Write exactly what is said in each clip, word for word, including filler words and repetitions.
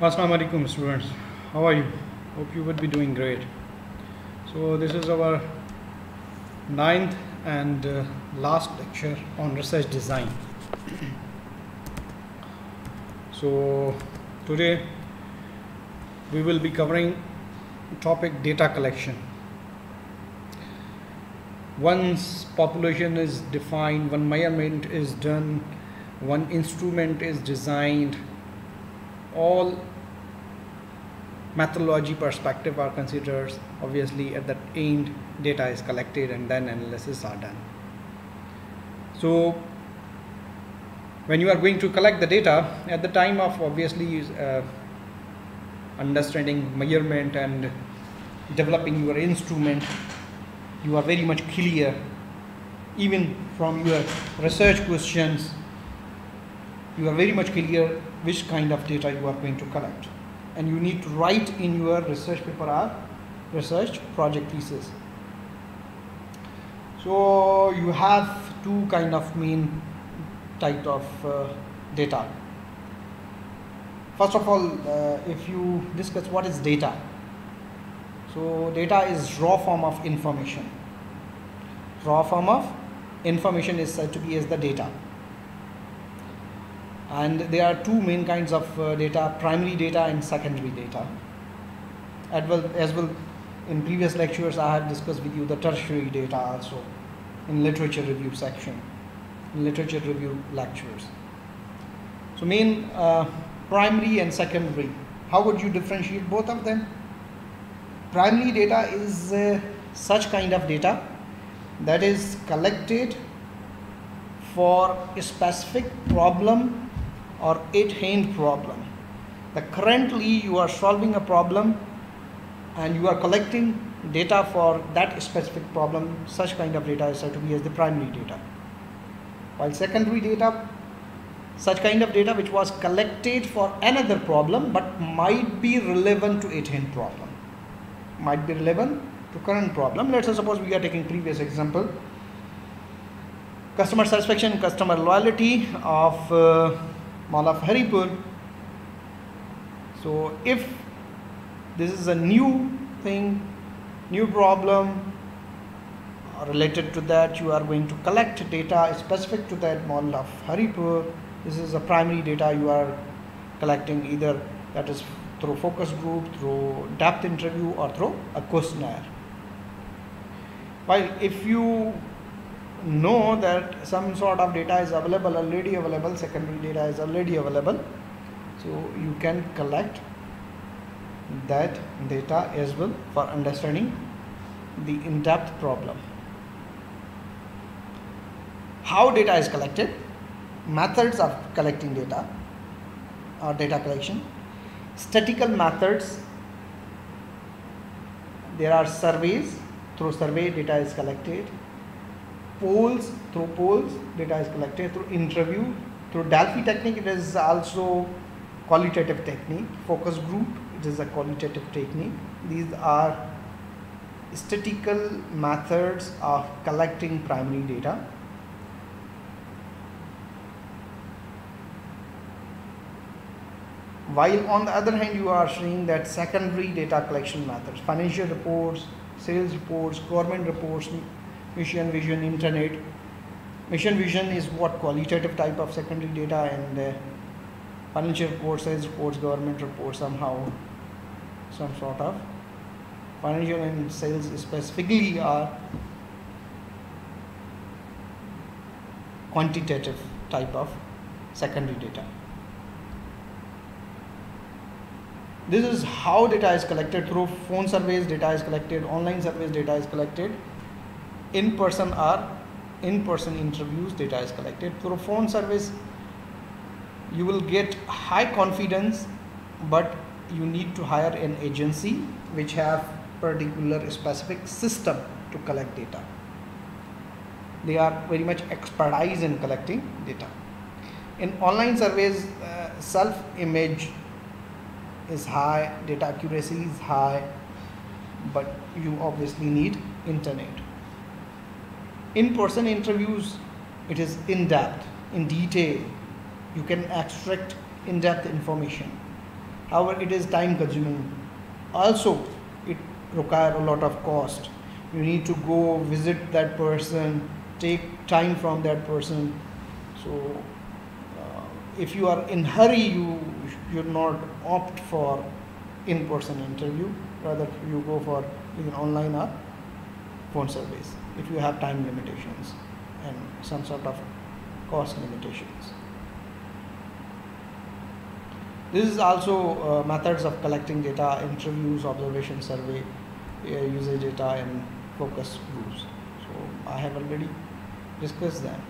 Assalamu alaikum students, how are you? Hope you would be doing great. So this is our ninth and uh, last lecture on research design. So today we will be covering topic data collection. Once population is defined, one measurement is done, one instrument is designed, all methodology perspective are considered. Obviously at the end data is collected and then analysis are done. So when you are going to collect the data, at the time of obviously uh, understanding measurement and developing your instrument, you are very much clear. Even from your research questions, you are very much clear which kind of data you are going to collect, and you need to write in your research paper or research project thesis. So you have two kind of main type of uh, data. First of all, uh, if you discuss what is data, so data is raw form of information. Raw form of information is said to be as the data. And there are two main kinds of uh, data: primary data and secondary data. As well, as well, in previous lectures I have discussed with you the tertiary data also in literature review section, in literature review lectures. So main uh, primary and secondary. How would you differentiate both of them? Primary data is uh, such kind of data that is collected for a specific problem or at-hand problem. That currently you are solving a problem and you are collecting data for that specific problem. Such kind of data is said to be as the primary data. While secondary data, such kind of data which was collected for another problem but might be relevant to at-hand problem, might be relevant to current problem. Let's suppose we are taking previous example, customer satisfaction, customer loyalty of uh, Mall of Haripur. So if this is a new thing, new problem related to that, you are going to collect data specific to that Mall of Haripur. This is a primary data you are collecting, either that is through focus group, through depth interview, or through a questionnaire. While if you know that some sort of data is available, already available, secondary data is already available, so you can collect that data as well for understanding the in-depth problem. How data is collected, methods of collecting data or data collection. Statistical methods, there are surveys, through survey data is collected. Polls, through polls data is collected. Through interview, through Delphi technique, it is also qualitative technique. Focus group, it is a qualitative technique. These are statistical methods of collecting primary data. While on the other hand, you are seeing that secondary data collection methods, financial reports, sales reports, government reports, mission vision, internet. Mission vision is what qualitative type of secondary data, and uh, financial reports, sales reports, government reports, somehow some sort of financial and sales specifically are quantitative type of secondary data. This is how data is collected. Through phone surveys data is collected, online surveys data is collected, in-person or in-person interviews data is collected. Through phone surveys you will get high confidence, but you need to hire an agency which have particular specific system to collect data. They are very much expertise in collecting data. In online surveys, uh, self-image is high, data accuracy is high, but you obviously need internet. In-person interviews, it is in-depth, in detail. You can extract in-depth information. However, it is time consuming. Also, it requires a lot of cost. You need to go visit that person, take time from that person. So uh, if you are in hurry, you should not opt for in-person interview. Rather, you go for either online or phone surveys if you have time limitations and some sort of cost limitations. This is also uh, methods of collecting data: interviews, observation survey, uh, user data, and focus groups. So I have already discussed them.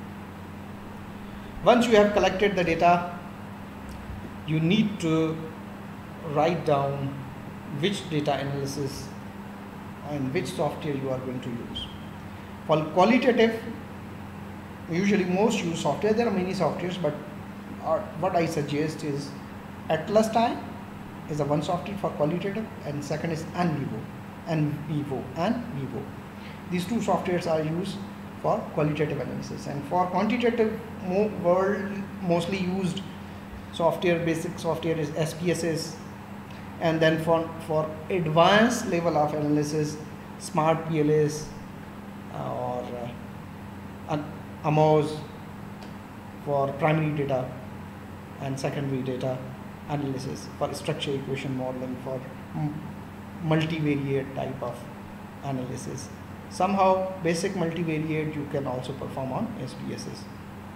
Once you have collected the data, you need to write down which data analysis and which software you are going to use. For qualitative, usually most use software. There are many softwares, but uh, what I suggest is Atlas Time is the one software for qualitative, and second is NVivo, NVivo, and Vivo. These two softwares are used for qualitative analysis, and for quantitative, mo world mostly used software, basic software is S P S S, and then for for advanced level of analysis, Smart P L S uh, or uh, AMOS for primary data and secondary data analysis, for structure equation modeling, for multivariate type of analysis. Somehow basic multivariate you can also perform on S P S S.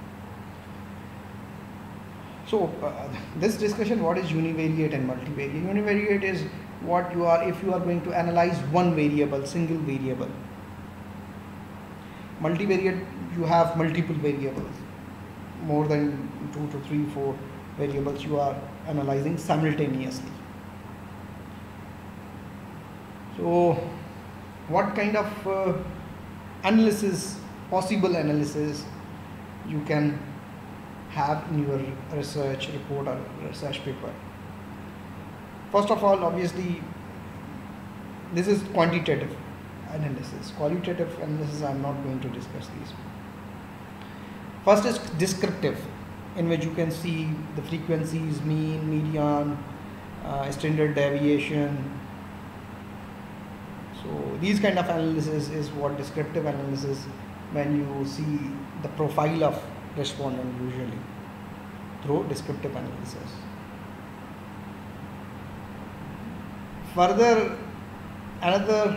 So uh, this discussion, what is univariate and multivariate? Univariate is what you are if you are going to analyze one variable, single variable. Multivariate, you have multiple variables, more than two to three, four variables you are analyzing simultaneously. So what kind of uh, analysis, possible analysis you can have in your research report or research paper? First of all, obviously, this is quantitative analysis. Qualitative analysis, I am not going to discuss these. First is descriptive, in which you can see the frequencies, mean, median, uh, standard deviation. So these kind of analysis is what descriptive analysis, when you see the profile of respondent usually through descriptive analysis. Further, another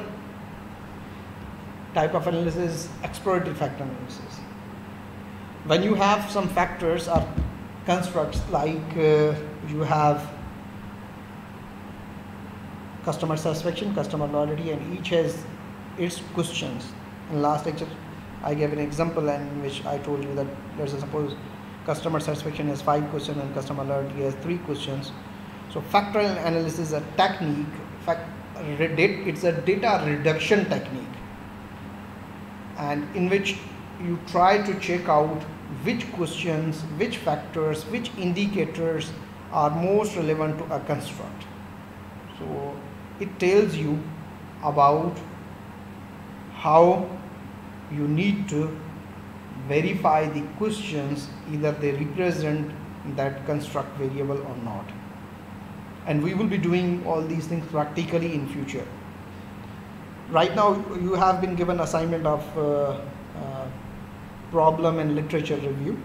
type of analysis is exploratory factor analysis. When you have some factors or constructs, like uh, you have customer satisfaction, customer loyalty, and each has its questions. In last lecture I gave an example in which I told you that let's suppose customer satisfaction has five questions and customer loyalty has three questions. So factorial analysis is a technique, fact, it's a data reduction technique, and in which you try to check out which questions, which factors, which indicators are most relevant to a construct. So it tells you about how you need to verify the questions, either they represent that construct variable or not. And we will be doing all these things practically in future. Right now you have been given assignment of uh, uh, problem and literature review.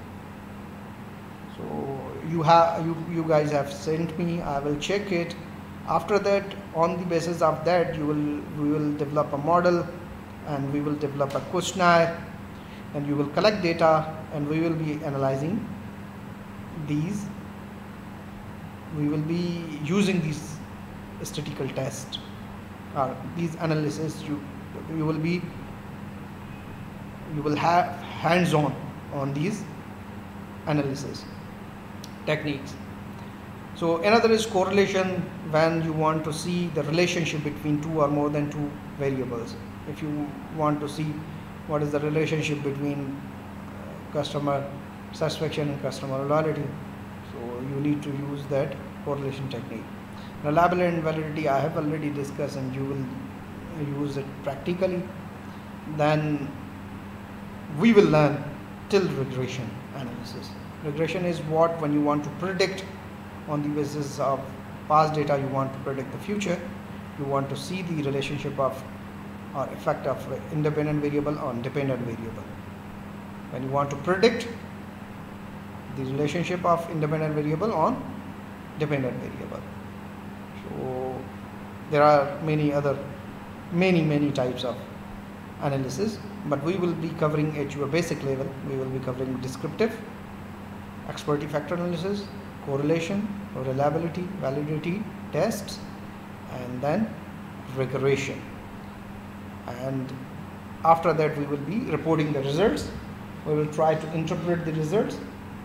So you have you, you guys have sent me, I will check it. After that, on the basis of that, you will we will develop a model, and we will develop a questionnaire, and you will collect data, and we will be analyzing these. We will be using these statistical tests or these analysis. You you will be you will have hands-on on these analysis techniques. So another is correlation, when you want to see the relationship between two or more than two variables. If you want to see what is the relationship between customer satisfaction and customer loyalty, so you need to use that correlation technique. Reliability and validity I have already discussed, and you will use it practically. Then we will learn till regression analysis. Regression is what, when you want to predict on the basis of past data, you want to predict the future. You want to see the relationship of or effect of independent variable on dependent variable. When you want to predict the relationship of independent variable on dependent variable. So there are many other many many types of analysis, but we will be covering at your basic level. We will be covering descriptive, expertise factor analysis, correlation, reliability, validity tests, and then regression. And after that we will be reporting the results. We will try to interpret the results.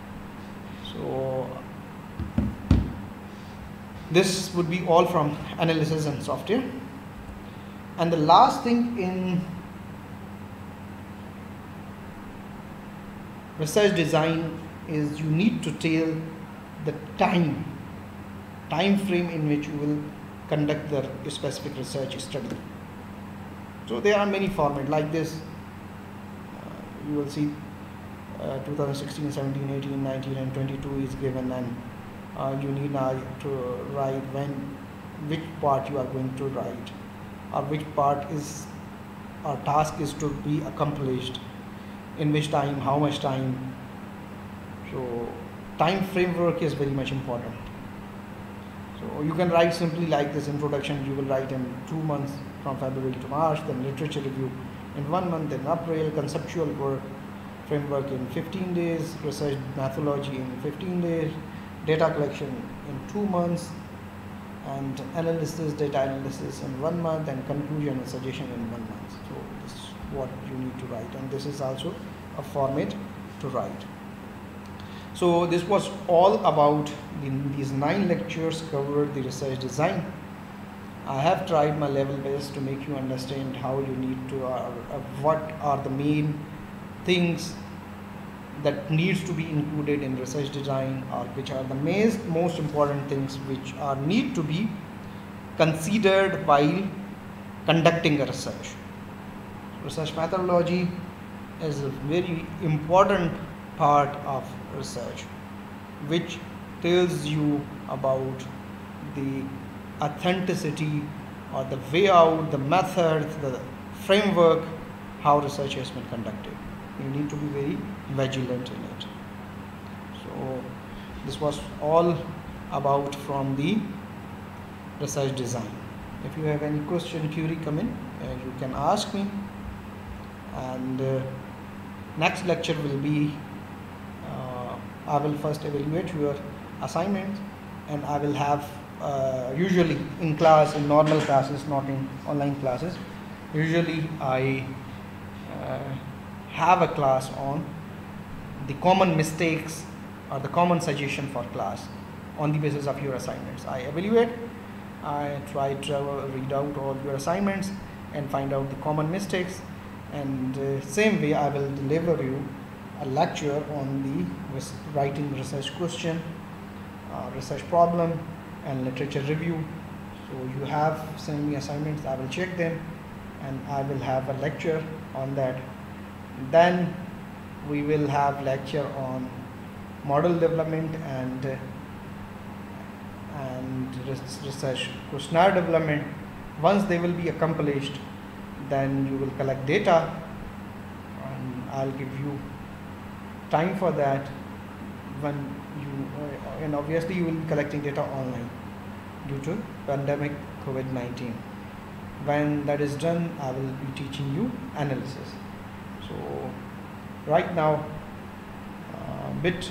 So this would be all from analysis and software. And the last thing in research design is you need to tell the time time frame in which you will conduct the specific research study. So there are many formats like this. Uh, you will see uh, two thousand sixteen, seventeen, eighteen, nineteen and twenty-two is given, and uh, you need now to write when, which part you are going to write, or which part is or task is to be accomplished, in which time, how much time. So time framework is very much important. So you can write simply like this introduction, you will write in two months from February to March, then literature review in one month, then April, conceptual work framework in fifteen days, research methodology in fifteen days, data collection in two months, and analysis, data analysis in one month, and conclusion and suggestion in one month. So this is what you need to write, and this is also a format to write. So this was all about the, these nine lectures covered the research design. I have tried my level best to make you understand how you need to, uh, uh, what are the main things that needs to be included in research design, or which are the most, most important things which are need to be considered while conducting a research. Research methodology is a very important part of research, which tells you about the authenticity or the way out, the method, the framework, how research has been conducted. You need to be very vigilant in it. So this was all about from the research design. If you have any question, query, come in, uh, you can ask me. And uh, next lecture will be uh, I will first evaluate your assignments, and I will have uh, usually in class, in normal classes, not in online classes, usually I uh, have a class on the common mistakes or the common suggestion for class on the basis of your assignments. I evaluate, I try to read out all your assignments and find out the common mistakes, and uh, same way I will deliver you a lecture on the res writing research question, uh, research problem, and literature review. So you have sent me assignments, I will check them, and I will have a lecture on that. Then we will have lecture on model development and uh, and research questionnaire development. Once they will be accomplished, then you will collect data, and I'll give you time for that. When you uh, and obviously you will be collecting data online due to pandemic COVID nineteen. When that is done, I will be teaching you analysis. So right now, a uh, bit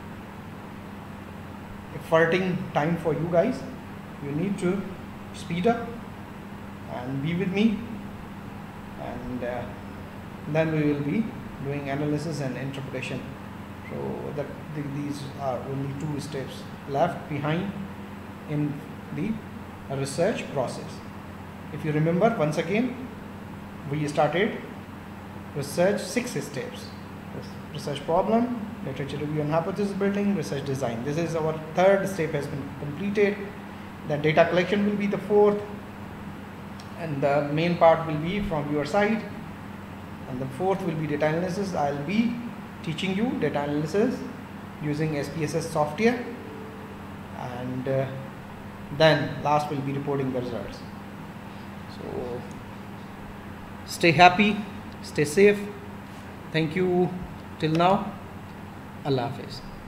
efforting time for you guys. You need to speed up and be with me, and uh, then we will be doing analysis and interpretation. So that th these are only two steps left behind in the research process. If you remember, once again, we started research six steps: research problem, literature review and hypothesis building, research design. This is our third step has been completed. Then data collection will be the fourth, and the main part will be from your side. And the fourth will be data analysis. I'll be teaching you data analysis using S P S S software, and uh, then last will be reporting the results. So stay happy, stay safe. Thank you till now. Allah Hafiz.